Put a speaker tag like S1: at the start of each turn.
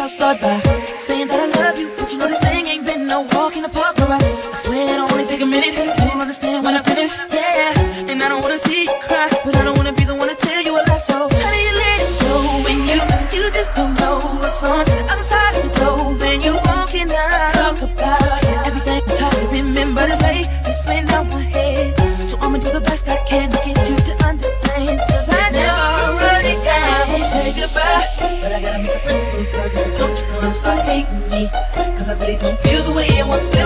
S1: I'll start by saying that I love you, but you know this thing ain't been no walk in the park for us. I swear it'll only take a minute. You don't understand when I finish, yeah. And I don't wanna see you cry, but I don't wanna be the one to tell you a lie. So how do you let it go when you just don't know what's on the other side of the door when you walking out? Talk about everything we try to remember to say. It's weighing on my head, so I'ma do the best I can to get you to understand. 'Cause I never run it down and say goodbye, but I gotta make a principle, 'cause if you don't, you're gonna start hating me. 'Cause I really don't feel the way I once felt.